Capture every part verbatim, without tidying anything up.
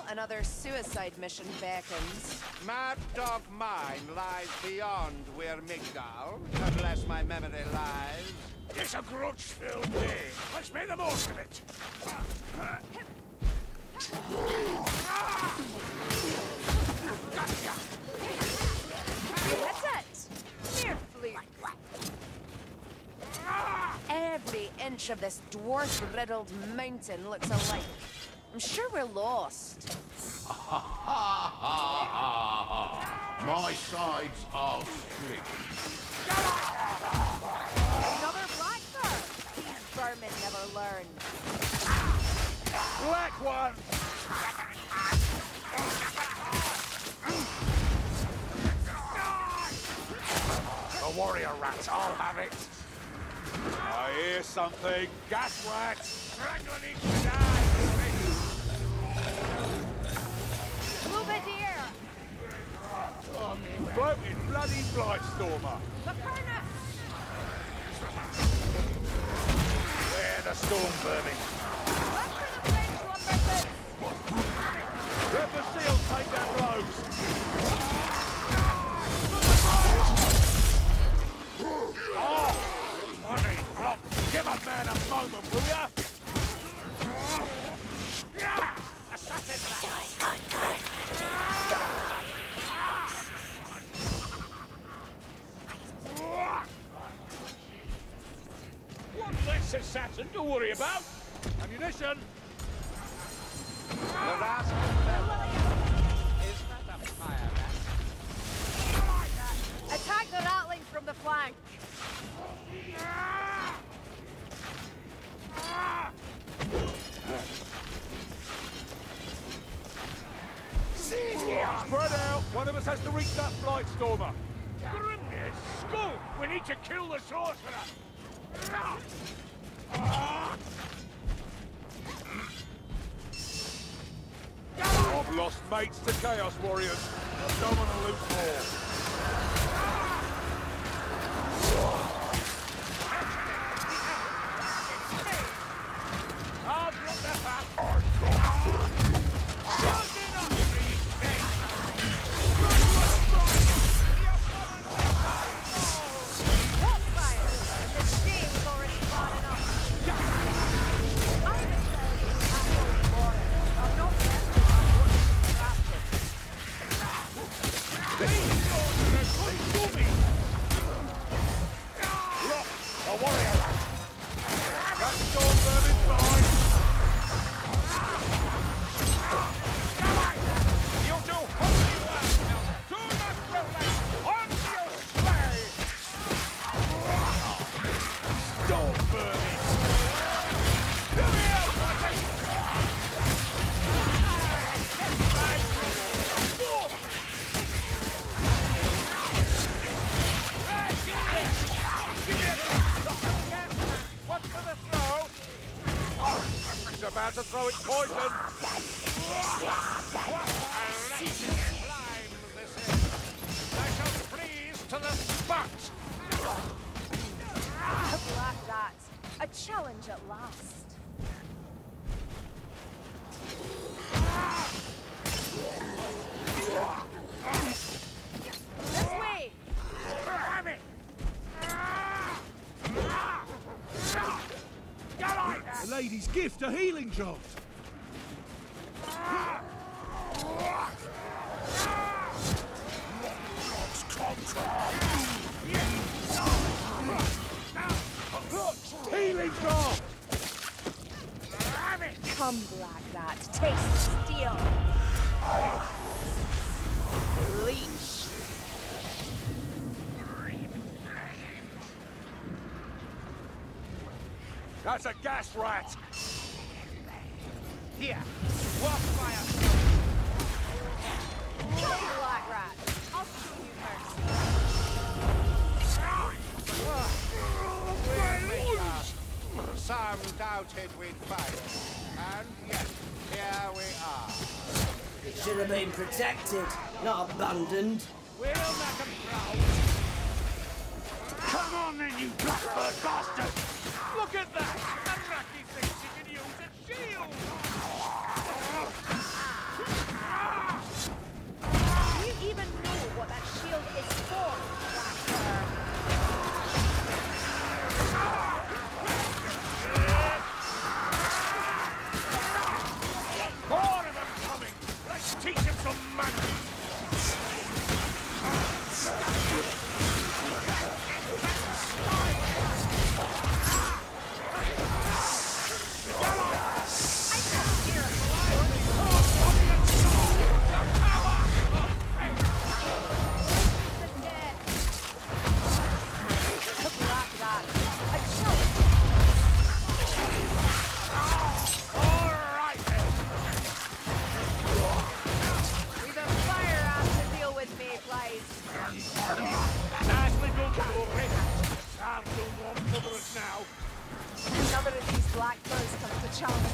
another suicide mission beckons. Mad Dog Mine lies beyond Weir Migdal, unless my memory lies. It's a grudge-filled day. Let's make the most of it. That's it! Mere fluke. Every inch of this dwarf-riddled mountain looks alike. I'm sure we're lost. My sides are strict. Another blackbird! These vermin never learn. Black one! The warrior rats, I'll have it. I hear something. Gas rats! Strangling each die! Bluebadier! Floating bloody Blightstormer! The furnace! Where the storm vermin? Look for the French lumberjacks! Let the seals take their blows! Oh! Money! Rock! Give a man a moment, will ya? One less assassin to worry about. Ammunition! The rascal fellow. Is that a fire rat? Attack the ratlings from the flank! Spread out! One of us has to reach that Blightstormer! Grimness! Skull! We need to kill the sorcerer! I've lost mates to Chaos Warriors. I don't want to lose more. I'll drop that back. About to throw its poison! I shall freeze to the spot! Black rat. A challenge at last. This way! Have it! The lady's gift, a healing jolt. Healing drop! Come, black rat. Taste steel. Leech. That's a gas rat! Here, walk fire. Black rat. I'll show you first. Some doubted we'd fight. And yet, here we are. It should have been protected, not abandoned. We'll make them proud! Come on then, you blackbird bastard! Look at that! Unlucky thinks he can use a shield! some man. Another of these black birds comes to challenge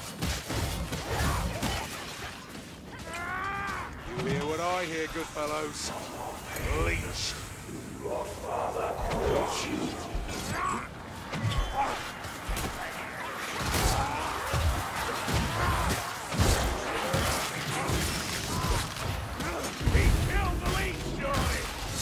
me. You hear what I hear, good fellows? Leech. Your father wants you. He killed the leech, surely!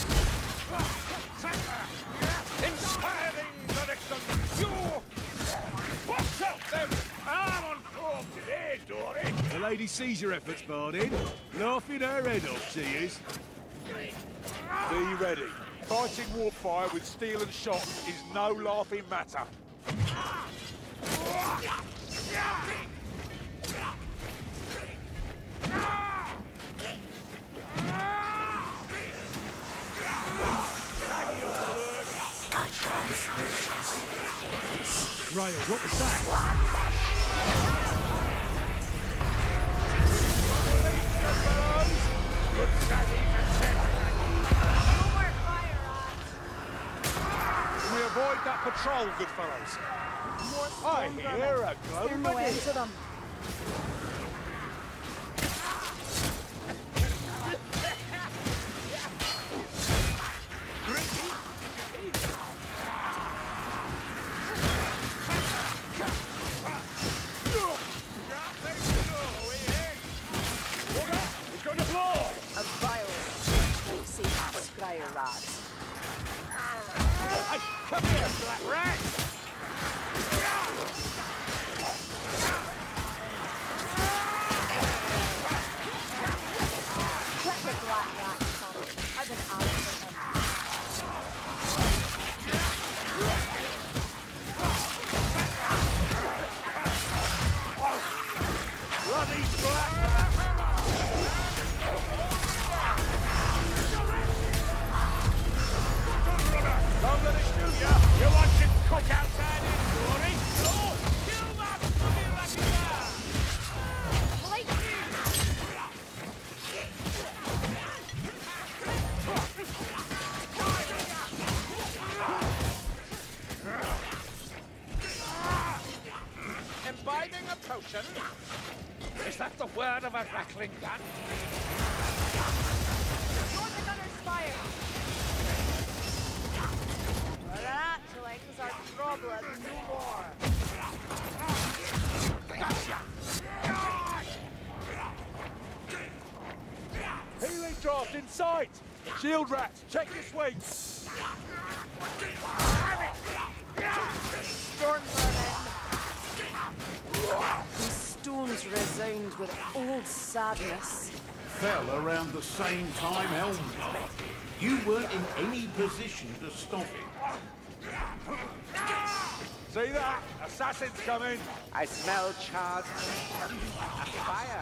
Inspiring direction! You! What's up, them? I'm on form today, Dory! The lady sees your efforts, Bardin. Laughing her head off, she is. Be ready. Fighting warfire with steel and shot is no laughing matter. Rail, what was that? Can we avoid that patrol, good fellows? I hear a glow Steer no end to them. A vile, spicy scryer rat. Hey, come here, black rat! Let the black rat come. I've been out for him. Bloody black rat! Don't let it shoot ya! You want your cook outside in, Dory? No! Kill that bloody ratty rat! Like Imbibing a potion? Is that the word of a rattling gun? Join the gunner's fire. Ratling's our problem, no more. Healing draft in sight! Shield rats, check your sweets! Storm vermin. These stones resound with old sadness. Fell around the same time Helm did. You weren't in any position to stop it. See that? Assassin's coming! I smell charred a fire.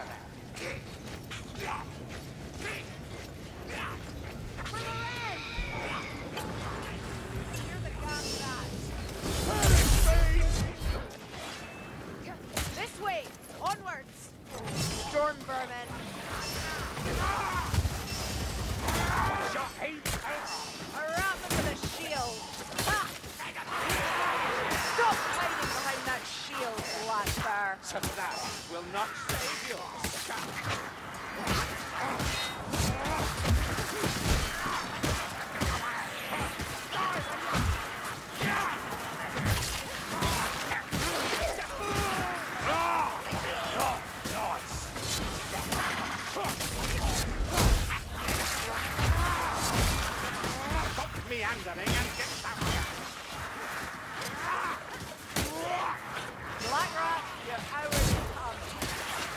This way! Onwards! Storm vermin. Shot him! Around them with a shield. Ha! Stop hiding behind that shield, Black Bear. So that will not save you. Meandering and get somewhere. Black Rat, your hour has come.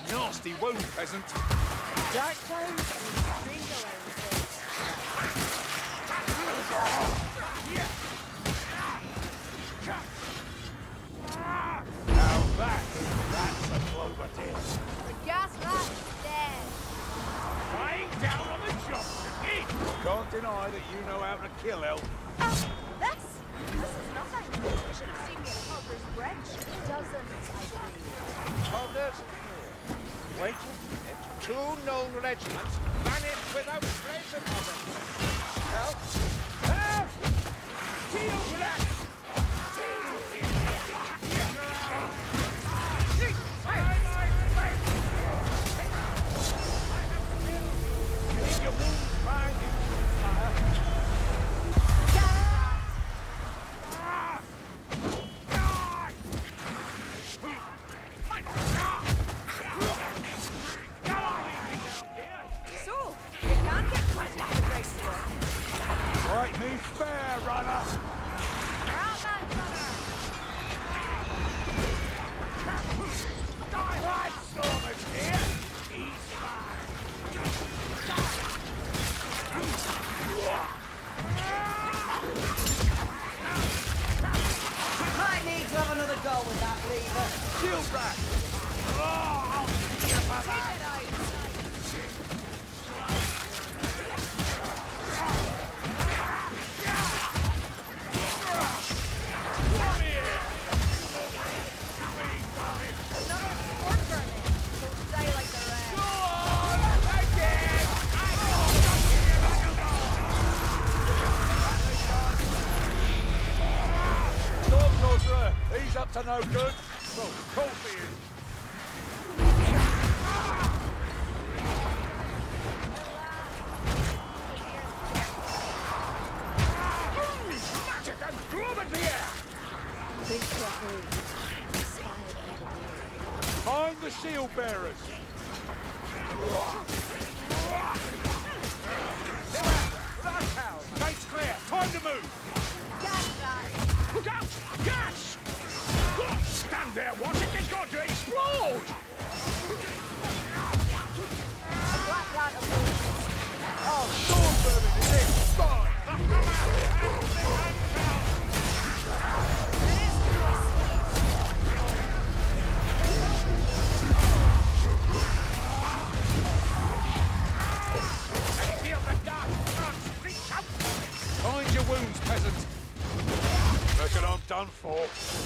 Nasty wound, peasant. Dark clouds and singular reports. Now that, that's a clover deal. The gas rat is dead. Lying down on the job to eat. Can't deny that you know how to kill elf. Uh, this? This is nothing. You should have seen me at Culver's Bridge. Dozens, I believe. Orders. Wait. Two known regiments vanished without trace of them. Help! Help! Shield back! Right me fair, runner! Right, Stormers here! He's Might need to have another go with that lever. shield back! Oh, I'll see you for that! He's up to no good. So, call for you. Magic and Gruben here! Find the shield bearers. Gate's clear. Time to move. Look out! Gas! Stand there, watch it, it's going to explode! Oh, storm burning is it? Spy! Feel the dark front, reach out! Find your wounds, peasant. Reckon I'm done for.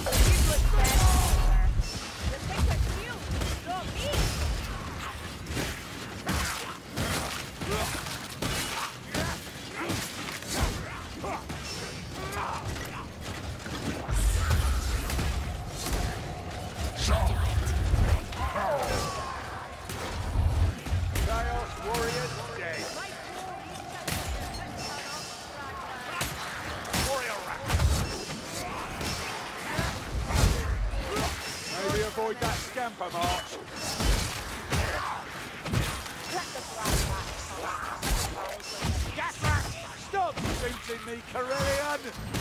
Chaos Warriors dead. Warrior rat. Maybe avoid that scamper march. Gas rat! Stop shooting me, Corellian!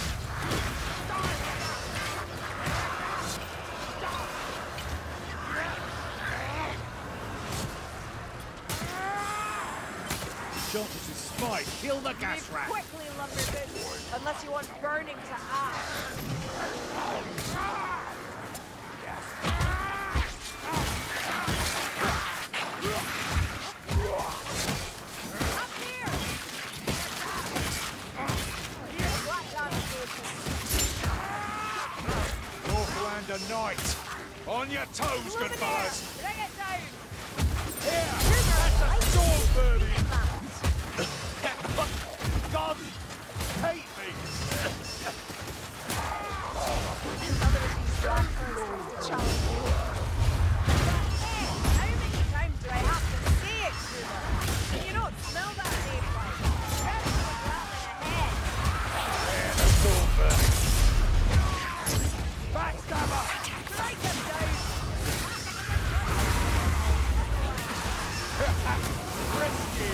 Johnson spy, kill the gas rat! Quickly, Lumberton, unless you want burning to ash. Northlander Knight! On your toes, good fellas! Bring it down! Here! That's a storm birdie! God! Hate me! How many times do I have to say it to them? You don't smell that napalm. That's what's rattling ahead. There, the storm birdie! Backstabber! Strike him down. Rescue!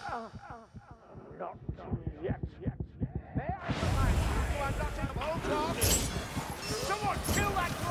Not yet, yet. May I remind you, you are not in all talk? Someone kill that